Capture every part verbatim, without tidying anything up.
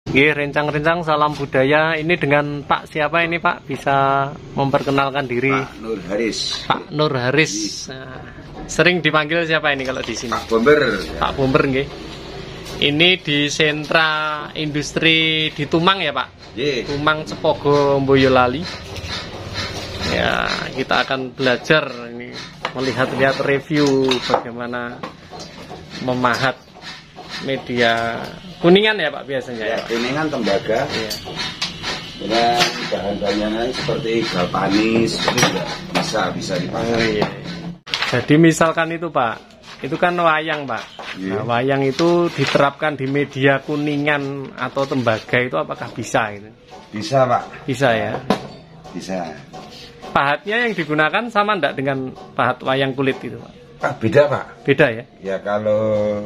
Oke, rencang-rencang salam budaya. Ini dengan Pak siapa ini Pak? Bisa memperkenalkan diri. Pak Nur Haris. Pak Nur Haris. Nah, sering dipanggil siapa ini kalau di sini? Pak Bomber. Pak Bomber nggih. Ini di sentra industri di Tumang ya Pak? Ye. Tumang Cepogo Boyolali. Ya, kita akan belajar ini melihat-lihat review bagaimana memahat media kuningan ya Pak biasanya ya, ya Pak? Kuningan tembaga Ya. dengan bahan-bahannya seperti galvanis itu juga bisa bisa dipakai. Oh, iya. Jadi misalkan itu Pak, itu kan wayang Pak. Ya. Nah, wayang itu diterapkan di media kuningan atau tembaga itu apakah bisa itu? Bisa Pak. Bisa ya. Bisa. Pahatnya yang digunakan sama enggak dengan pahat wayang kulit itu Pak? Ah, beda Pak. Beda ya? Ya kalau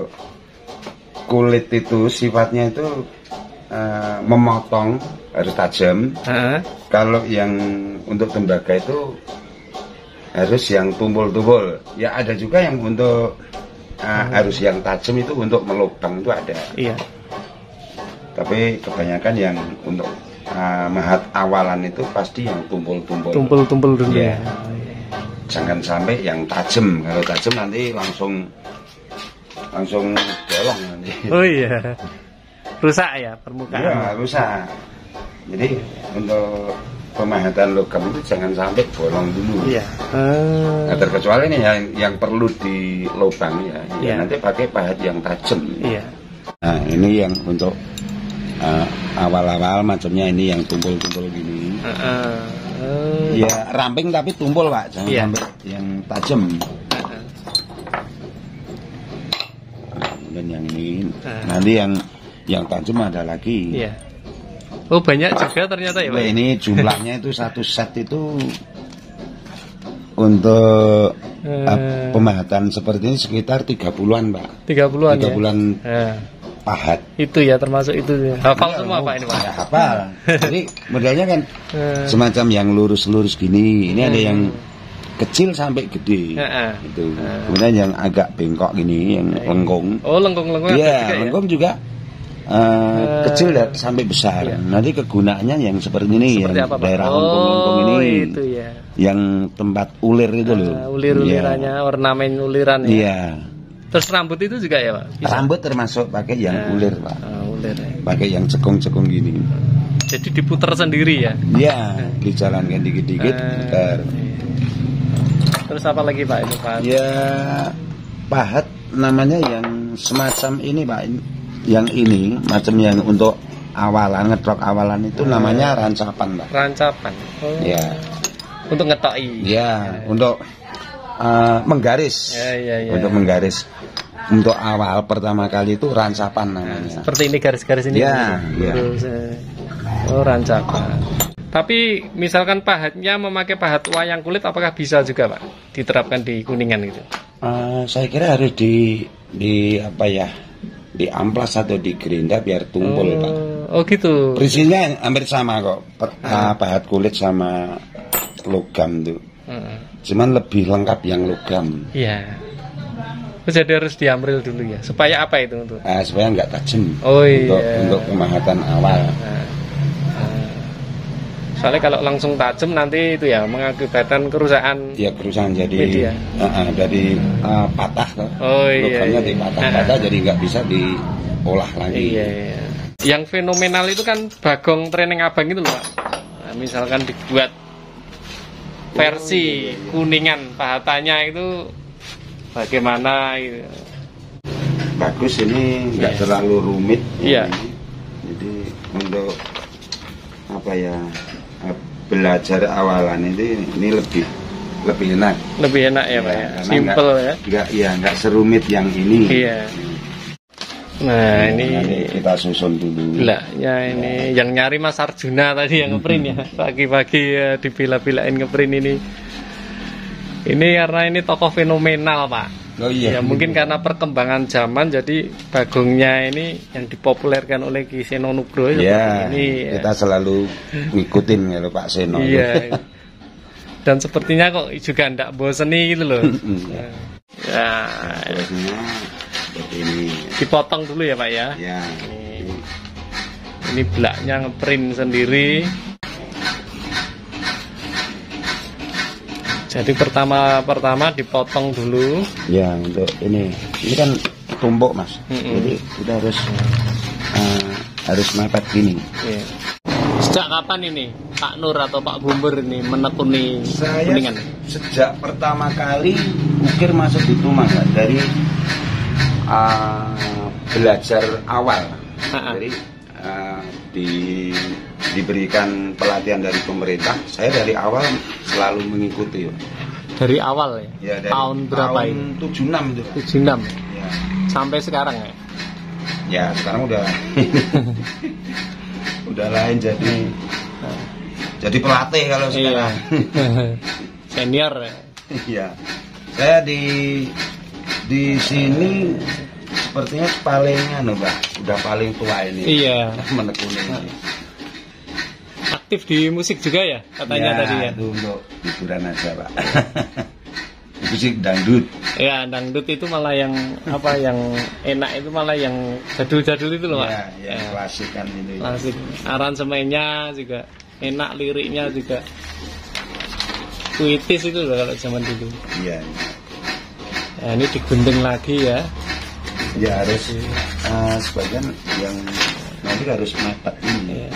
kulit itu sifatnya itu uh, memotong harus tajam. Heeh. Kalau yang untuk tembaga itu harus yang tumpul-tumpul. Ya ada juga yang untuk uh, hmm. harus yang tajam itu untuk melubang itu ada. Iya. Tapi kebanyakan yang untuk uh, mahat awalan itu pasti yang tumpul-tumpul. Tumpul-tumpul dulu ya. Ya. Jangan sampai yang tajam. Kalau tajam nanti langsung langsung bolong nanti. Oh iya, rusak ya permukaan. Iya, rusak. Jadi untuk pemahatan logam itu jangan sampai bolong dulu. Iya. Uh... Nah, terkecuali nih yang yang perlu dilobang ya, Iya. ya nanti pakai pahat yang tajam. Iya. Nah ini yang untuk uh, awal-awal macamnya ini yang tumpul-tumpul gini. Uh, uh, uh. Ya ramping tapi tumpul Pak, jangan Iya. sampai yang tajam. Dan yang ini uh. nanti yang yang tajam ada lagi. Iya. Oh banyak juga ternyata ya Pak. Nah, ini jumlahnya itu satu set itu untuk uh. uh, pemahatan seperti ini sekitar tiga puluhan Pak. tiga puluhan tiga ya. bulan uh. pahat. Itu ya termasuk itu ya. Hafal Ya, semua Pak ini Pak. Ya, hafal. Jadi modelnya kan uh. semacam yang lurus-lurus gini. Ini uh. ada yang kecil sampai gede, uh, uh. itu. Uh. Kemudian yang agak bengkok gini, yang uh. lengkung. Oh lengkung-lengkung. Iya, lengkung juga uh, uh. kecil dan sampai besar. Iya. Nanti kegunaannya yang seperti ini, seperti yang apa, daerah oh, lengkung-lengkung ini, itu ya. yang tempat ulir itu loh. Uh, ulir-ulirannya, ya. Ornamen uliran ya. Iya. Terus rambut itu juga ya Pak? Bisa? Rambut termasuk pakai yang uh, ulir Pak. Uh, ulir. Ya. Pakai yang cekung-cekung gini. Jadi diputar sendiri ya? Iya, uh. dijalankan dikit-dikit. Uh. Terus apa lagi Pak itu Pak? Ya pahat namanya yang semacam ini Pak, yang ini macam yang untuk awalan, ngetrok awalan itu hmm. namanya rancapan Pak. Rancapan. Oh. Ya. Untuk ngetoki. Ya, ya. Untuk uh, menggaris. Ya, ya, ya. Untuk menggaris. Untuk awal pertama kali itu rancapan namanya. Seperti ini garis-garis ini. Ya, ya. Terus, oh rancapan. Tapi misalkan pahatnya memakai pahat wayang kulit, apakah bisa juga Pak diterapkan di Kuningan gitu? Uh, saya kira harus di di apa ya, di amplas atau di gerinda biar tumpul oh, Pak. Oh gitu. Prinsipnya hampir sama kok, per, uh. pahat kulit sama logam tuh. Uh. Cuman lebih lengkap yang logam. Iya. Jadi harus diamril dulu ya. Supaya apa itu untuk? Uh, supaya nggak tajam. Oh iya. Untuk, untuk pemahatan awal. Uh. Soalnya kalau langsung tajam nanti itu ya mengakibatkan kerusakan. Ya kerusakan jadi uh, uh, dari uh, patah toh. Oh iya. Logamnya di patah-patah jadi nggak bisa diolah lagi. Iya, iya. Yang fenomenal itu kan bagong training abang itu loh Pak. Nah, misalkan dibuat versi oh, iya, iya. Kuningan pahatannya itu bagaimana gitu. Bagus ini nggak iya. terlalu rumit. Iya. Jadi untuk apa ya? Belajar awalan ini ini lebih lebih enak. Lebih enak ya, ya Pak ya. Simple ya. Enggak ya, enggak serumit yang ini. Iya. Nah, ini nanti kita susun dulu. Lah, ya ini yang nyari Mas Arjuna tadi yang ngeprint ya. Pagi-pagi ya dibela-belain ngeprint ini. Ini karena ini tokoh fenomenal, Pak. Oh iya. Ya mungkin karena perkembangan zaman jadi bagongnya ini yang dipopulerkan oleh Ki Seno Nugroho ya, ini. Kita ya. selalu ngikutin ya Pak Seno. Iya. Dan sepertinya kok juga ndak boseni gitu loh. Ya. Seperti ini. Dipotong dulu ya Pak ya. Ya. Ini, Ini blaknya ngeprint sendiri. Jadi pertama-pertama dipotong dulu. Ya, untuk ini. Ini kan tumpuk, Mas. Mm-mm. Jadi kita harus uh, harus mepet gini. Yeah. Sejak kapan ini Pak Nur atau Pak Bumber ini menekuni Saya kuningan? Sejak pertama kali ukir masuk di Tumang, Pak. Dari uh, belajar awal. Ha-ha. Jadi uh, di diberikan pelatihan dari pemerintah, saya dari awal selalu mengikuti. Ya. Dari awal ya? Ya, dari tahun berapa tahun ini? tujuh puluh enam itu. tujuh puluh enam Ya. sampai sekarang ya? Ya, sekarang udah udah lain jadi jadi pelatih kalau sekarang. Iya. Senior ya? Iya. Saya di di sini sepertinya paling anu, Pak, udah paling tua ini. Iya. Menekuni ini. Aktif di musik juga ya katanya Ya, tadi ya? itu untuk hiburan aja, Pak. Musik dangdut. Ya, dangdut itu malah yang apa yang enak itu malah yang jadul-jadul itu loh, Pak. Ya, yang Ya. klasik kan ini. Klasik. Aransemennya juga enak, liriknya juga puitis itu loh kalau zaman dulu. Iya. Ya, ini digunting lagi ya. Ya harus uh, sebagian yang nanti harus mepet ini. Ya.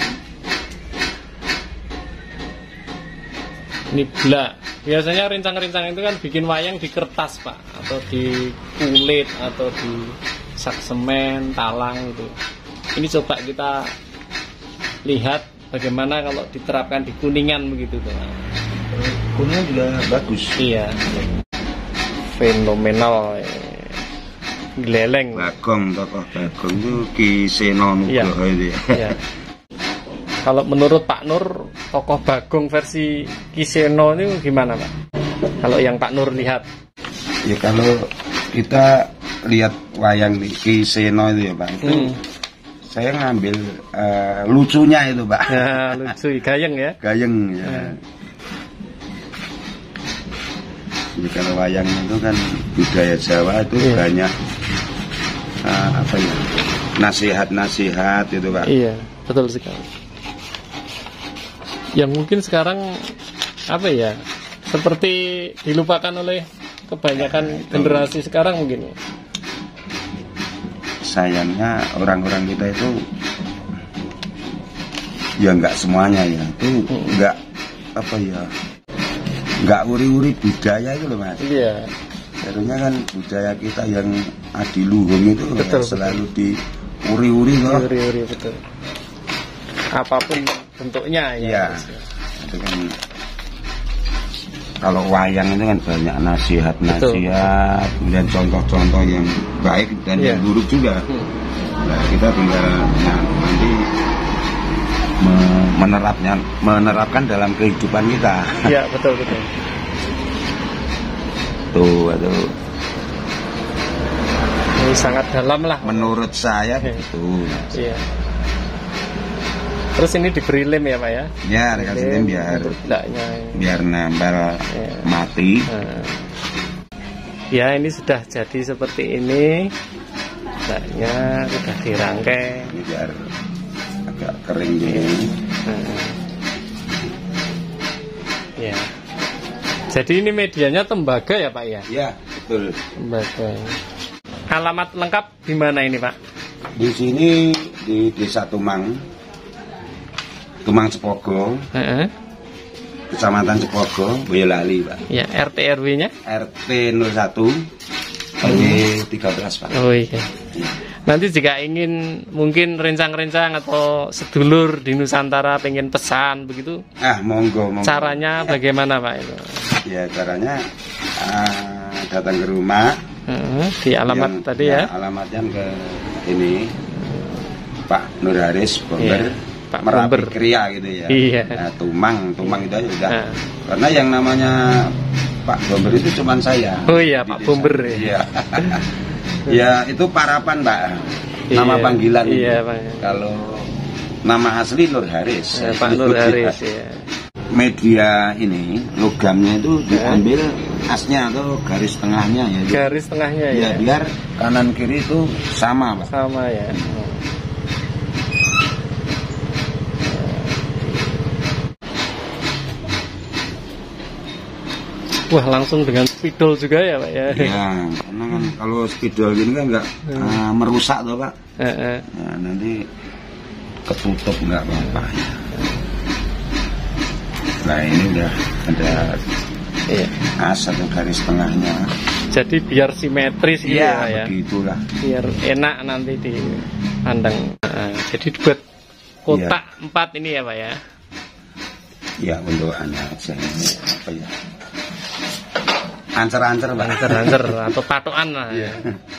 Ini blak. Biasanya rincang-rincang itu kan bikin wayang di kertas, Pak, atau di kulit atau di sak semen, talang itu. Ini coba kita lihat bagaimana kalau diterapkan di Kuningan begitu tuh. Kuningan juga bagus. Iya. Fenomenal. Geleleng. Bagong, tokoh Bagong itu Ki Seno Nugroho itu ya. Iya. Kalau menurut Pak Nur, tokoh Bagong versi Ki Seno ini gimana, Pak? Kalau yang Pak Nur lihat? Ya kalau kita lihat wayang di Ki Seno itu ya, Pak, itu Hmm. saya ngambil uh, lucunya itu, Pak. Ya, lucu, gayeng ya. Gayeng ya. Ya. Jadi kalau wayang itu kan budaya Jawa itu Iya. banyak uh, apa ya, nasihat-nasihat itu, Pak. Iya, betul sekali. Yang mungkin sekarang apa ya, seperti dilupakan oleh kebanyakan generasi sekarang mungkin. Sayangnya orang-orang kita itu ya nggak semuanya ya, itu nggak apa ya, nggak uri-uri budaya itu loh, Mas. Iya. Seharusnya kan budaya kita yang adiluhung itu Betul, selalu diuri-uri loh. Uri-uri betul. Apapun bentuknya ya. Iya. Itu kan kalau wayang itu kan banyak nasihat-nasihat, kemudian contoh-contoh yang baik dan Iya. yang buruk juga. Hmm. Nah, kita tinggal nah, nanti me- menerapnya, menerapkan dalam kehidupan kita. Iya, betul betul. Tuh, itu Ini sangat dalam lah. menurut saya Iya. begitu. Iya. Terus ini diberi lem ya, Pak ya? Ya, dikasih lem biar untuk blaknya. biar nempel Iya. mati. Nah. Ya, ini sudah jadi seperti ini. Blaknya sudah dirangkai. Ini biar agak kering gini. Nah. Ya. Jadi ini medianya tembaga ya, Pak ya? Ya, betul. Tembaga. Alamat lengkap di mana ini, Pak? Di sini di Desa Tumang, Tumang Cepogo, Heeh. Kecamatan Cepogo, Boyolali, Pak. Ya, R T R W-nya? R T nol satu, R W tiga belas, Pak. Oh iya. Nanti jika ingin mungkin rencang-rencang atau sedulur di Nusantara pengen pesan begitu, Ah, monggo, monggo. caranya bagaimana, Pak itu? Ya, caranya ah, datang ke rumah. Heeh, di alamat yang- tadi ya. Alamatnya ke ini Pak Nur Haris Bomber, Iya, Pak Merapi Bomber. Kria gitu ya. Iya. Nah, Tumang, Tumang itu aja udah. Nah. Karena yang namanya Pak Bomber itu cuman saya. Oh iya, di Pak desa. Bomber ya. Iya. Ya, itu parapan, Pak. Nama Iya, panggilan. iya, Pak. Kalau nama asli Nur Haris. Ya, Pak Nur Haris ya. Media ini logamnya itu diambil asnya atau garis tengahnya ya. Garis tengahnya ya. Ya, biar kanan kiri itu sama, Pak. Sama ya. Wah, langsung dengan spidol juga ya Pak ya? Ya, karena kan kalau spidol gini kan nggak Hmm. uh, merusak tuh Pak. Eh, eh. Nah, nanti ketutup nggak apa-apa. Nah ini udah ada Iya. as atau garis tengahnya. Jadi biar simetris gitu ya, Pak ya. Begitulah. Biar enak nanti dipandang. Nah, jadi buat kotak empat ini ya Pak ya. Ya untuk anak aja ini apa ya? Ancer-ancer Pak. Ancer-ancer atau patokan lah. Iya.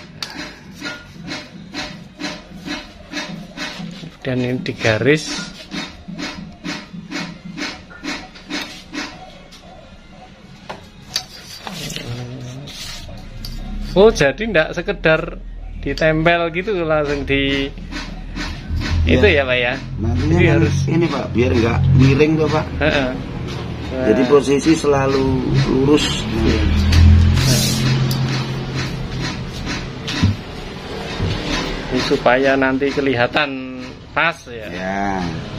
Dan ini digaris. Oh, jadi enggak sekedar ditempel gitu langsung di itu ya Pak ya. Nantinya Jadi kan harus ini Pak biar nggak miring tuh Pak. Heeh. Jadi posisi selalu lurus. Ini supaya nanti kelihatan pas ya. Ya.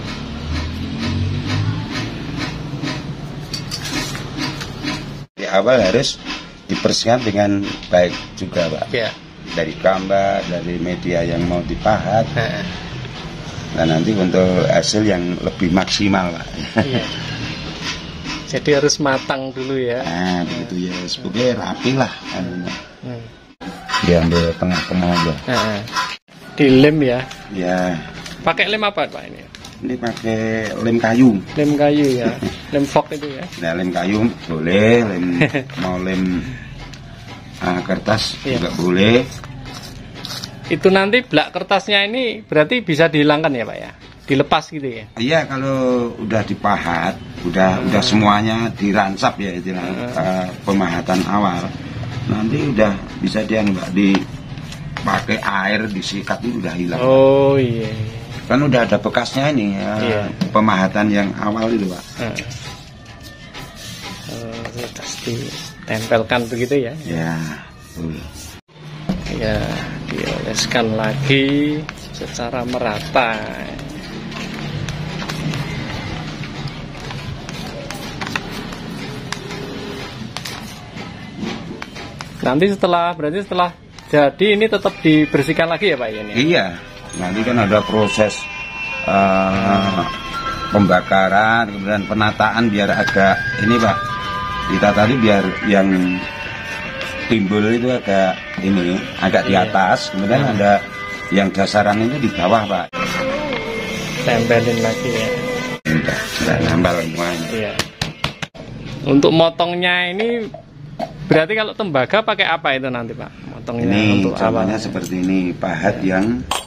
Di awal harus dibersihkan dengan baik juga Pak. Ya. Dari gambar, dari media yang mau dipahat. Heeh. Nah nanti untuk hasil yang lebih maksimal Pak. Iya. Jadi harus matang dulu ya. Nah begitu ya, sebagai rapi lah. Hmm. Diambil tengah-tengah aja. Heeh. Dilem ya. Ya, Pakai lem apa Pak ini? ini pakai lem kayu. Lem kayu ya. Lem fok itu ya. Nah lem kayu boleh, lem mau lem ah, kertas Iya. juga boleh. Itu nanti blak kertasnya ini berarti bisa dihilangkan ya Pak ya? Dilepas gitu ya? Iya kalau udah dipahat, udah udah semuanya dirancap ya istilah eh, pemahatan awal. Nanti udah bisa dia nggak dipakai air disikat itu udah hilang. Oh iya. Kan udah ada bekasnya ini ya, Iya. pemahatan yang awal itu Pak. Heeh. Oh, terus ditempelkan begitu ya? Ya, betul. Ya, dioleskan lagi secara merata. Nanti setelah berarti setelah jadi ini tetap dibersihkan lagi ya Pak ya? Ini? Iya, nanti kan ada proses uh, pembakaran, kemudian penataan biar agak ini Pak, kita tadi biar yang timbul itu agak ini, agak di Iya. atas, kemudian Hmm. ada yang dasaran itu di bawah Pak. Tempelin lagi ya. Udah, sudah nambal semuanya. Iya. Untuk motongnya ini berarti kalau tembaga pakai apa itu nanti Pak? Motongnya Ini untuk contohnya awal. seperti ini, pahat yang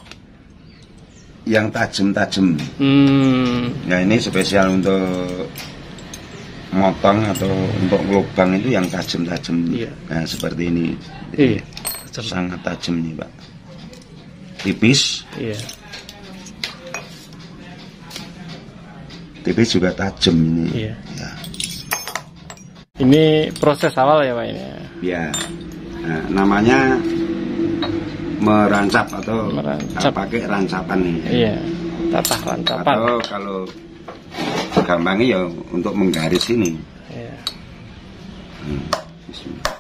yang tajam-tajam. Hmm. Nah ini spesial untuk motong atau untuk lubang itu yang tajam-tajam. Iya. Nah seperti ini. Iya. Sangat tajam nih Pak. Tipis, Iya. tipis juga tajam ini. Iya. Ya. Ini proses awal ya Pak ini. Ya. Nah, namanya merancap atau Merancap. ah, pakai rancapan nih. Iya. Tatah rancapan. Atau kalau gampangnya ya untuk menggaris ini. Iya. Hmm. Bismillah.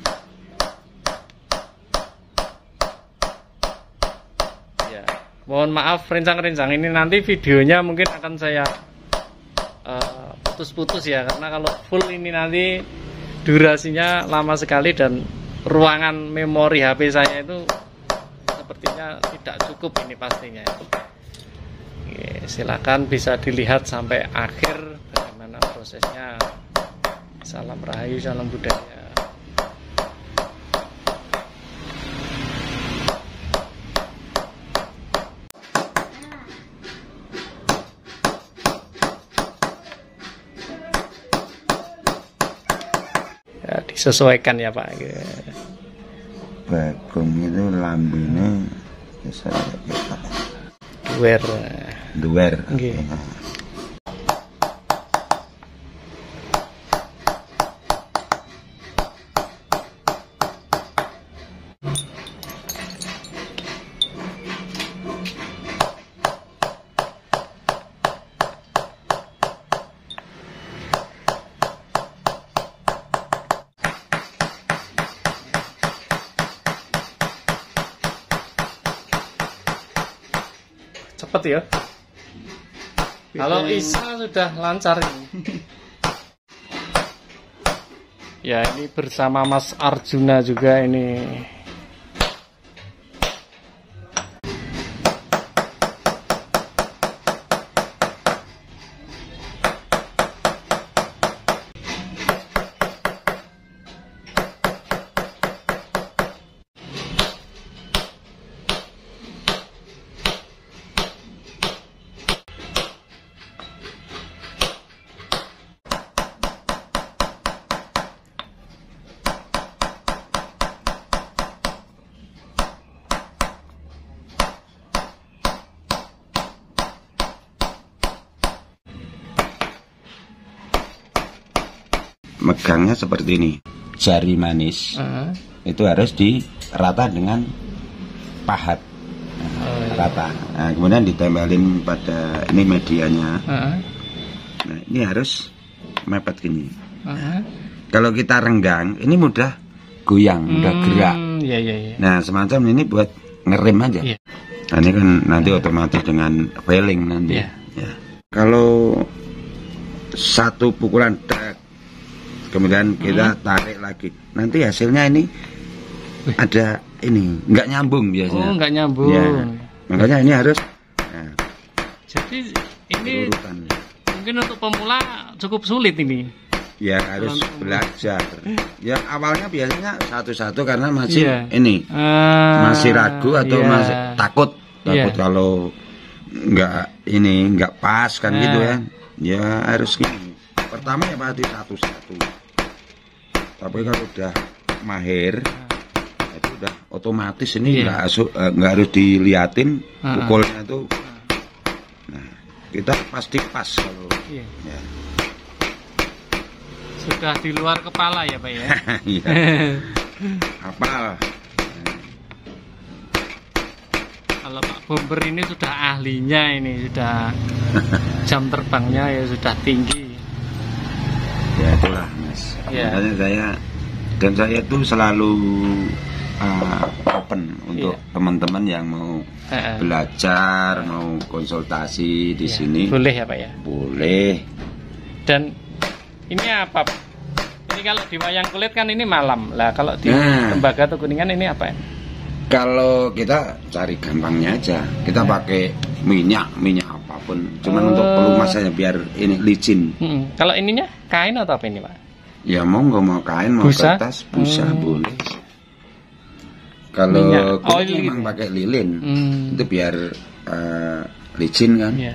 Iya. Mohon maaf rincang-rincang ini nanti videonya mungkin akan saya eh, putus-putus ya karena kalau full ini nanti durasinya lama sekali dan ruangan memori H P saya itu sepertinya tidak cukup ini pastinya. Oke, silakan bisa dilihat sampai akhir bagaimana prosesnya. Salam Rahayu, salam budaya. Ya, disesuaikan ya Pak. Bagong itu lambene bisa kita Duer. duwer. Nggih. cepet ya. Kalau Isa sudah lancar ini. Ya, ini bersama Mas Arjuna juga ini. Megangnya seperti ini, jari manis uh-huh. itu harus dirata dengan pahat, nah, oh, iya. rata. Nah, kemudian ditempelin pada ini medianya. Uh-huh. Nah, ini harus mepet gini. Uh-huh. Kalau kita renggang, ini mudah goyang, hmm, mudah gerak. Iya, iya, iya. Nah, semacam ini buat ngerem aja. Iya. Nah, ini kan nanti uh-huh. otomatis dengan feeling nanti. Iya. Ya. Kalau satu pukulan trek, kemudian kita tarik lagi, nanti hasilnya ini Wih. ada ini nggak nyambung biasanya. Oh, nggak nyambung. Ya, makanya ini harus. Ya, jadi ini urutan. Mungkin untuk pemula cukup sulit ini. Ya harus belajar. Ya awalnya biasanya satu-satu karena masih yeah. ini uh, masih ragu atau yeah. masih takut takut yeah. kalau nggak ini nggak pas kan uh. gitu ya. Ya harus gini. Pertama ya pasti satu-satu. Tapi kalau udah mahir, nah, itu udah otomatis ini nggak yeah. nggak harus diliatin uh-huh. pukulnya itu. Nah, kita pasti pas kalau. Yeah. Ya. Sudah di luar kepala ya Pak ya. Iya. Hafal. Kalau Pak Bomber ini sudah ahlinya, ini sudah jam terbangnya ya sudah tinggi. Ya itulah Mas. Ya. Makanya saya dan saya tuh selalu uh, open untuk ya. teman-teman yang mau uh, belajar, uh, mau konsultasi di ya. sini. Boleh ya Pak ya? Boleh. Dan ini apa? Ini kalau di wayang kulit kan ini malam. Lah kalau di nah, tembaga atau kuningan ini apa ya? Kalau kita cari gampangnya aja, kita nah. pakai minyak, minyak apapun. Cuman uh, untuk pelumasannya biar ini licin. Hmm. Kalau ininya kain atau apa ini Pak? Ya mau nggak mau kain, mau busa? kertas, busa hmm. boleh. Kalau kulit memang pakai lilin, hmm. itu biar uh, licin kan. Yeah.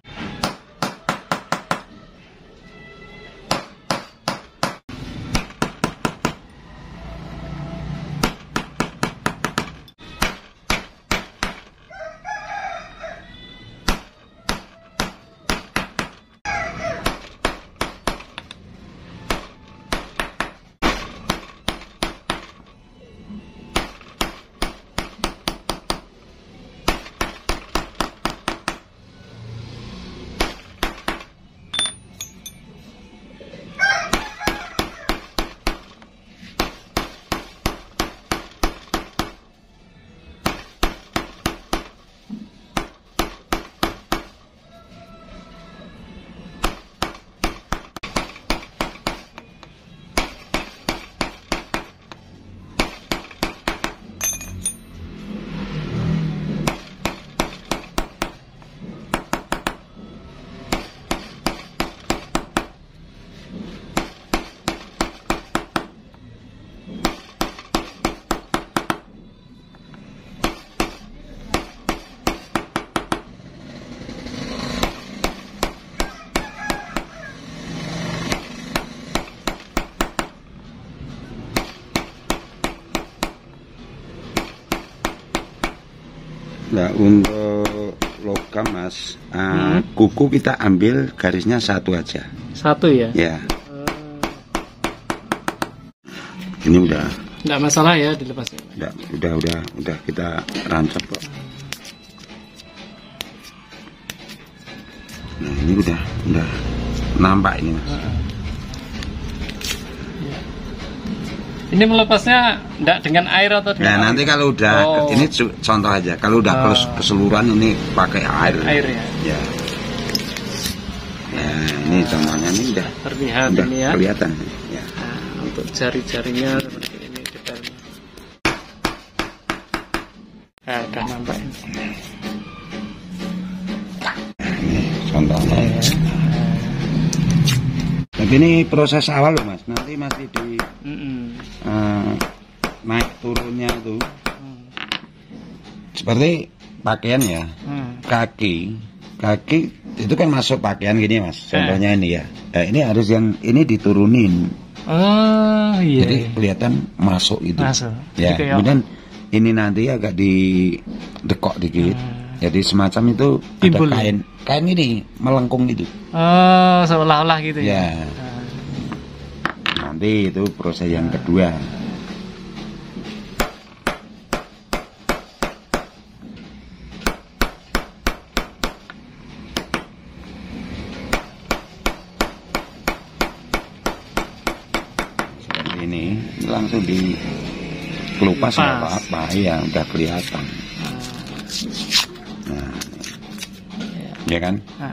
Nah untuk logam Mas, uh, hmm. kuku kita ambil garisnya satu aja. Satu ya? Ya. Hmm. Ini udah. Nggak masalah ya dilepas. Nggak, udah udah udah kita rancap kok. Nah ini udah udah nampak ini Mas. Uh, ya. Ini melepasnya enggak dengan air atau dengan Nah, nanti air? kalau udah Oh. ini contoh aja. Kalau udah Oh. keseluruhan ini pakai air. Air ya. Ya. Nah, ini contohnya ini udah Terlihat udah ini ya. kelihatan. Ya. Nah, untuk jari-jarinya seperti ini detailnya. Nah, udah nampak ini. Nah, ini contohnya. Ya. Tapi ini proses awal loh Mas. Nanti masih di Mm-mm. eh, naik turunnya tuh. Hmm. Seperti pakaian ya. Hmm. Kaki, kaki itu kan masuk pakaian gini Mas. Contohnya ini ya. Nah, ini harus yang ini diturunin. Oh iya. Jadi kelihatan masuk itu. Masuk. Ya, Gitu ya. kemudian ini nanti agak didekok dikit. Hmm. Jadi semacam itu Timbul. ada kain, kain ini melengkung itu. Oh, seolah-olah gitu ya. Ya. Nah. Nanti itu proses yang kedua. Seperti ini, langsung dikelupas nggak Lepas. apa-apa, ya udah kelihatan. Nah, ya kan? Nah.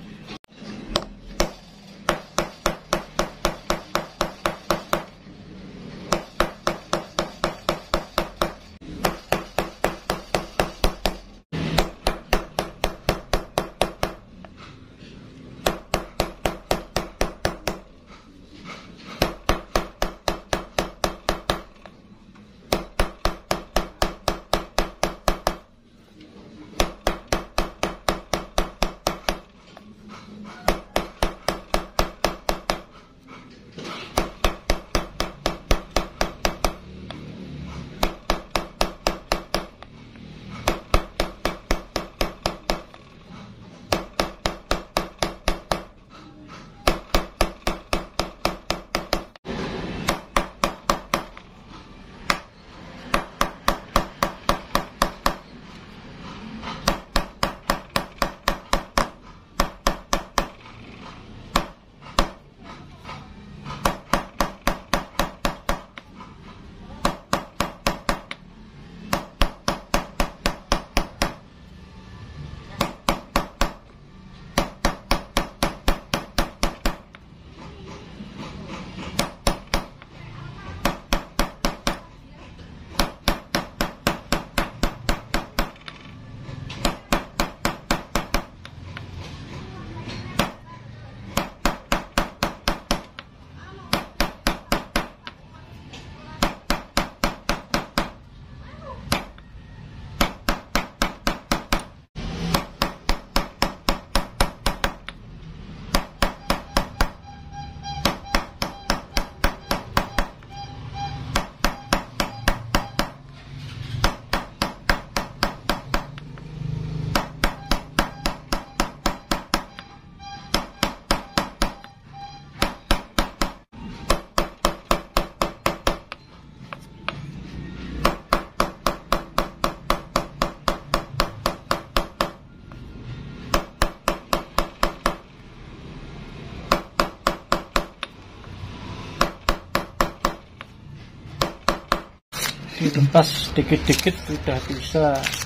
Dilepas dikit-dikit sudah bisa.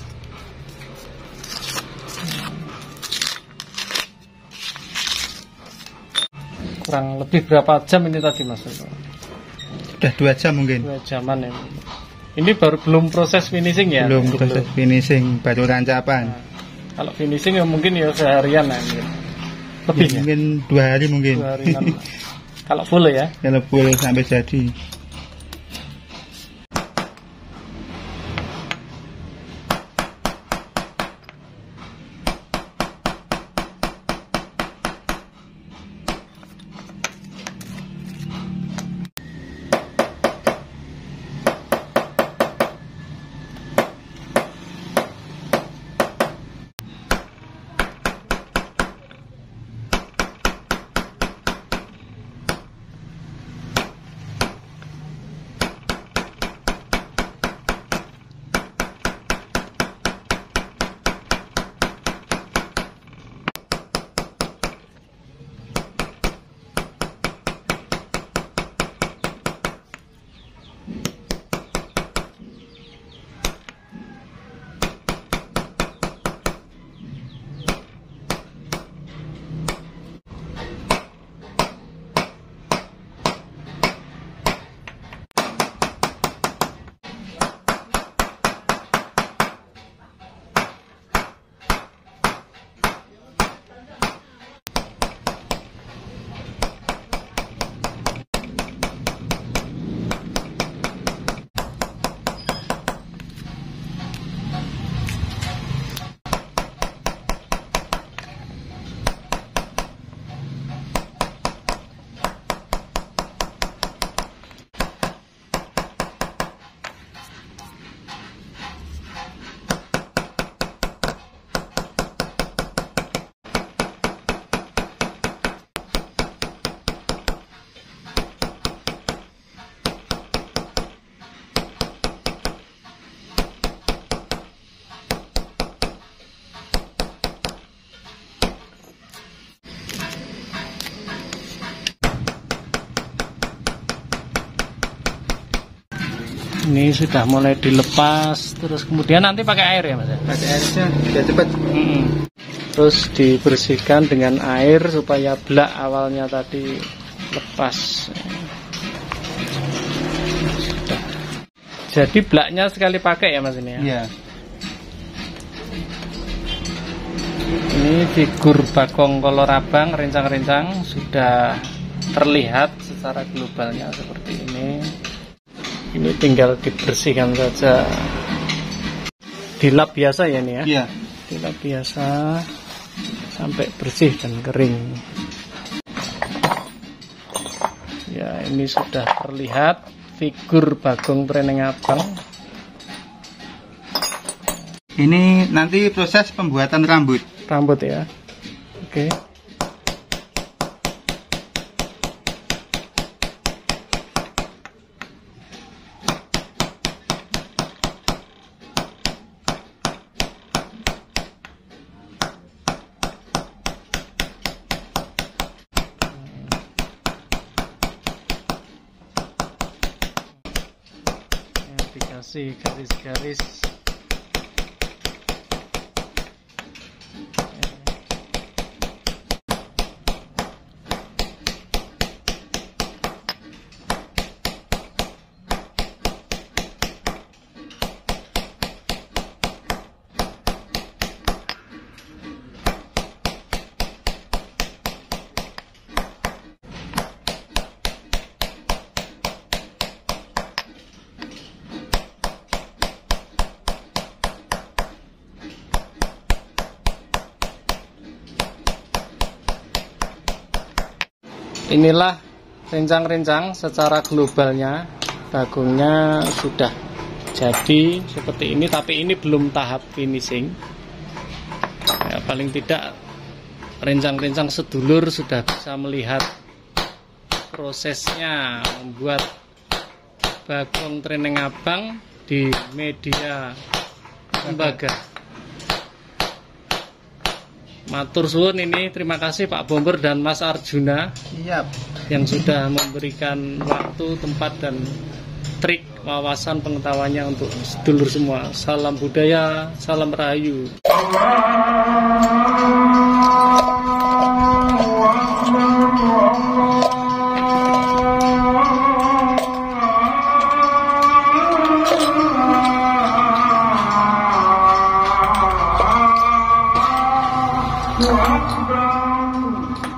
Kurang lebih berapa jam ini tadi Mas? Sudah dua jam mungkin. Dua jaman ya. Ini baru belum proses finishing ya? Belum proses finishing, baru rancapan. Nah, kalau finishing ya mungkin ya seharian lah. Ya. Lebih ya? Mungkin dua hari mungkin. Dua harian lah. Kalau full ya? Kalau full sampai jadi. Ini sudah mulai dilepas, terus kemudian nanti pakai air ya Mas? Pakai airnya biar cepat. Mm-mm. Terus dibersihkan dengan air supaya blak awalnya tadi lepas. Sudah. Jadi blaknya sekali pakai ya Mas ini ya? Iya. Ini figur Bagong Kolor Abang rincang-rincang sudah terlihat secara globalnya seperti ini. Ini tinggal dibersihkan saja. Dilap biasa ya nih ya? Iya. Dilap biasa sampai bersih dan kering. Ya, ini sudah terlihat figur Bagong Treneng Abang. Ini nanti proses pembuatan rambut. Rambut ya. Oke. Dikasih garis-garis. Inilah rincang-rincang secara globalnya. Bagongnya sudah jadi seperti ini, tapi ini belum tahap finishing ya, paling tidak rincang-rincang sedulur sudah bisa melihat prosesnya membuat Bagong Treneng Abang di media lembaga. Matur suwun ini, terima kasih Pak Bomber dan Mas Arjuna. Siap. Yang sudah memberikan waktu, tempat dan trik, wawasan pengetahuannya untuk sedulur semua. Salam budaya, salam rahayu. Wow.